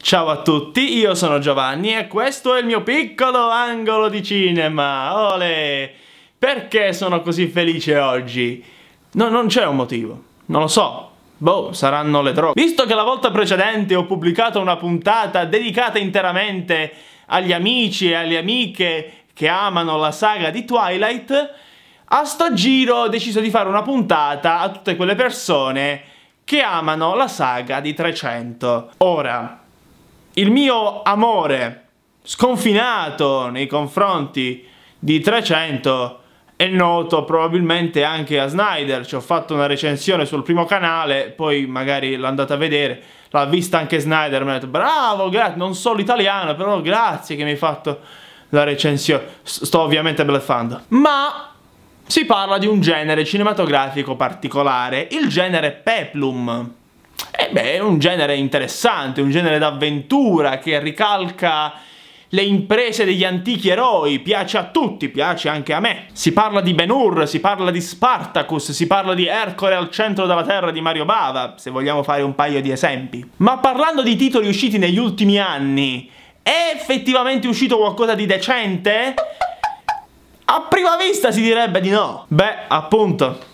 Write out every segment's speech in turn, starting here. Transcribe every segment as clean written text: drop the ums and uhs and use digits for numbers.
Ciao a tutti, io sono Giovanni e questo è il mio piccolo angolo di cinema. Olè! Perché sono così felice oggi? No, non c'è un motivo, non lo so. Boh, saranno le droghe. Visto che la volta precedente ho pubblicato una puntata dedicata interamente agli amici e alle amiche che amano la saga di Twilight, a sto giro ho deciso di fare una puntata a tutte quelle persone che amano la saga di 300. Ora, il mio amore sconfinato nei confronti di 300 è noto probabilmente anche a Snyder. Ci ho fatto una recensione sul primo canale, poi magari l'andate a vedere, l'ha vista anche Snyder, mi ha detto bravo, grazie, non solo italiano, però grazie che mi hai fatto la recensione. Sto ovviamente bluffando, ma si parla di un genere cinematografico particolare, il genere peplum. E beh, è un genere interessante, un genere d'avventura che ricalca le imprese degli antichi eroi, piace a tutti, piace anche a me. Si parla di Ben-Hur, si parla di Spartacus, si parla di Ercole al centro della terra di Mario Bava, se vogliamo fare un paio di esempi. Ma parlando di titoli usciti negli ultimi anni, è effettivamente uscito qualcosa di decente? A prima vista si direbbe di no. Beh, appunto.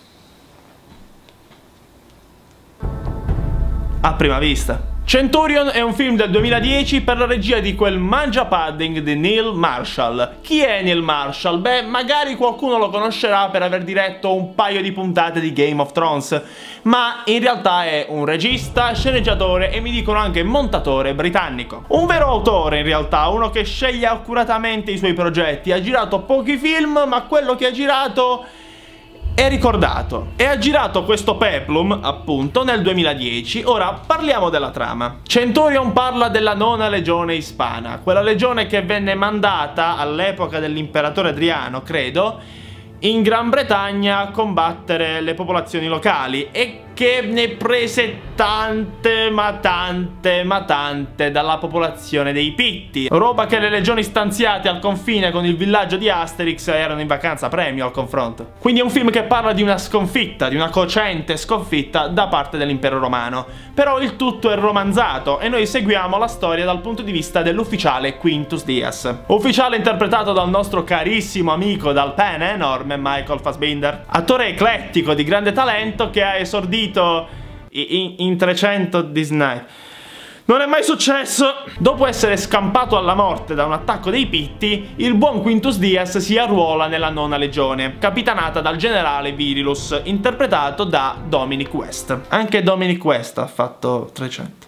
A prima vista. Centurion è un film del 2010 per la regia di quel mangia pudding di Neil Marshall. Chi è Neil Marshall? Beh, magari qualcuno lo conoscerà per aver diretto un paio di puntate di Game of Thrones, ma in realtà è un regista, sceneggiatore e mi dicono anche montatore britannico. Un vero autore in realtà, uno che sceglie accuratamente i suoi progetti. Ha girato pochi film, ma quello che ha girato è ricordato, e ha girato questo peplum appunto nel 2010. Ora parliamo della trama. Centurion parla della nona legione ispana, quella legione che venne mandata all'epoca dell'imperatore Adriano, credo, in Gran Bretagna a combattere le popolazioni locali e che ne prese tante dalla popolazione dei Pitti, roba che le legioni stanziate al confine con il villaggio di Asterix erano in vacanza premio al confronto. Quindi è un film che parla di una sconfitta, di una cocente sconfitta da parte dell'impero romano, però il tutto è romanzato e noi seguiamo la storia dal punto di vista dell'ufficiale Quintus Dias, ufficiale interpretato dal nostro carissimo amico dal pene enorme Michael Fassbender, attore eclettico di grande talento che ha esordito in 300 Disney. Non è mai successo! Dopo essere scampato alla morte da un attacco dei Pitti, il buon Quintus Dias si arruola nella nona legione, capitanata dal generale Virilus, interpretato da Dominic West. Anche Dominic West ha fatto 300.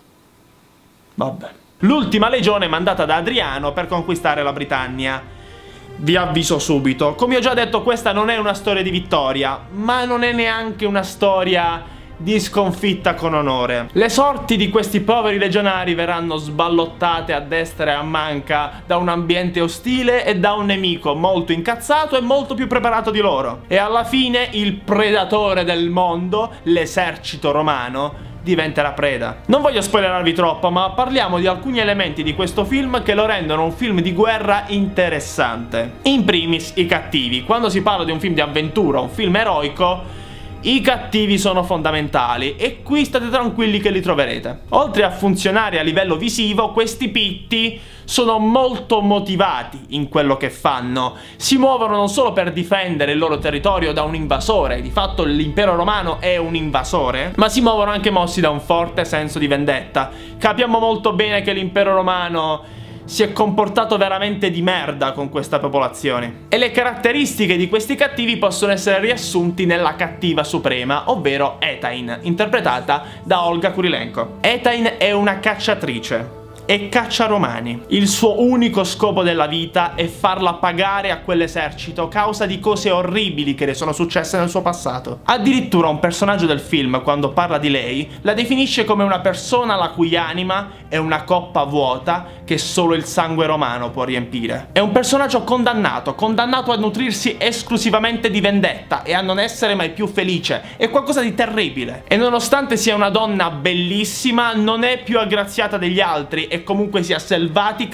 Vabbè. L'ultima legione mandata da Adriano per conquistare la Britannia. Vi avviso subito, come ho già detto, questa non è una storia di vittoria, ma non è neanche una storia di sconfitta con onore. Le sorti di questi poveri legionari verranno sballottate a destra e a manca da un ambiente ostile e da un nemico molto incazzato e molto più preparato di loro. E alla fine il predatore del mondo, l'esercito romano, diventerà preda. Non voglio spoilerarvi troppo, ma parliamo di alcuni elementi di questo film che lo rendono un film di guerra interessante. In primis i cattivi. Quando si parla di un film di avventura, un film eroico, i cattivi sono fondamentali e qui state tranquilli che li troverete. Oltre a funzionare a livello visivo, questi Pitti sono molto motivati in quello che fanno. Si muovono non solo per difendere il loro territorio da un invasore, di fatto l'impero romano è un invasore, ma si muovono anche mossi da un forte senso di vendetta. Capiamo molto bene che l'impero romano si è comportato veramente di merda con questa popolazione. E le caratteristiche di questi cattivi possono essere riassunti nella cattiva suprema, ovvero Etain, interpretata da Olga Kurilenko. Etain è una cacciatrice e caccia romani. Il suo unico scopo della vita è farla pagare a quell'esercito a causa di cose orribili che le sono successe nel suo passato. Addirittura un personaggio del film, quando parla di lei, la definisce come una persona la cui anima è una coppa vuota che solo il sangue romano può riempire. È un personaggio condannato a nutrirsi esclusivamente di vendetta e a non essere mai più felice. È qualcosa di terribile. E nonostante sia una donna bellissima, non è più aggraziata degli altri e comunque sia selvatica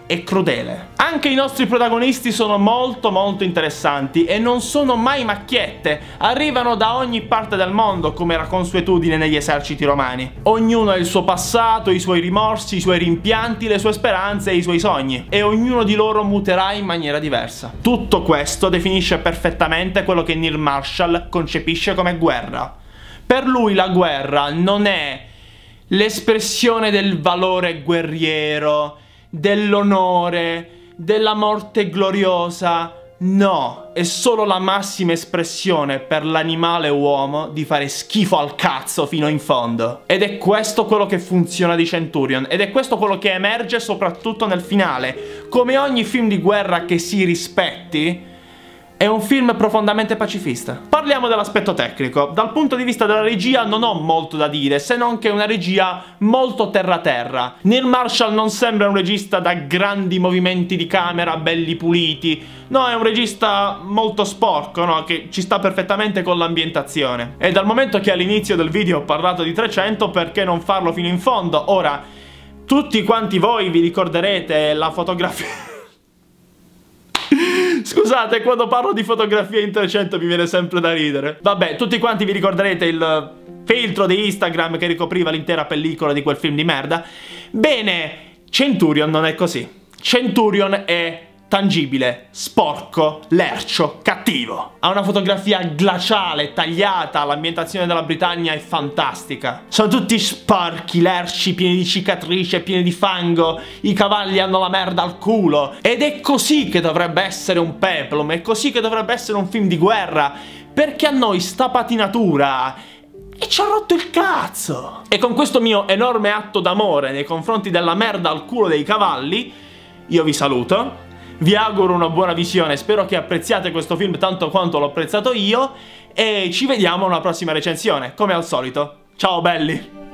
e crudele. Anche i nostri protagonisti sono molto interessanti e non sono mai macchiette, arrivano da ogni parte del mondo come era consuetudine negli eserciti romani. Ognuno ha il suo passato, i suoi rimorsi, i suoi rimpianti, le sue speranze e i suoi sogni, e ognuno di loro muterà in maniera diversa. Tutto questo definisce perfettamente quello che Neil Marshall concepisce come guerra. Per lui la guerra non è l'espressione del valore guerriero, dell'onore, della morte gloriosa. No, è solo la massima espressione per l'animale uomo di fare schifo al cazzo fino in fondo. Ed è questo quello che funziona di Centurion, ed è questo quello che emerge soprattutto nel finale. Come ogni film di guerra che si rispetti, è un film profondamente pacifista. Parliamo dell'aspetto tecnico. Dal punto di vista della regia non ho molto da dire, se non che è una regia molto terra-terra. Neil Marshall non sembra un regista da grandi movimenti di camera belli puliti. No, è un regista molto sporco, no? Che ci sta perfettamente con l'ambientazione. E dal momento che all'inizio del video ho parlato di 300, perché non farlo fino in fondo? Ora, tutti quanti voi vi ricorderete la fotografia... Scusate, quando parlo di fotografia in 300 mi viene sempre da ridere. Vabbè, tutti quanti vi ricorderete il filtro di Instagram che ricopriva l'intera pellicola di quel film di merda. Bene, Centurion non è così. Centurion è tangibile, sporco, lercio, cattivo. Ha una fotografia glaciale, tagliata, l'ambientazione della Britannia è fantastica. Sono tutti sporchi, lerci, pieni di cicatrici, pieni di fango, i cavalli hanno la merda al culo. Ed è così che dovrebbe essere un peplum, è così che dovrebbe essere un film di guerra, perché a noi sta patinatura e ci ha rotto il cazzo. E con questo mio enorme atto d'amore nei confronti della merda al culo dei cavalli, io vi saluto. Vi auguro una buona visione, spero che apprezziate questo film tanto quanto l'ho apprezzato io, e ci vediamo a una prossima recensione, come al solito. Ciao belli!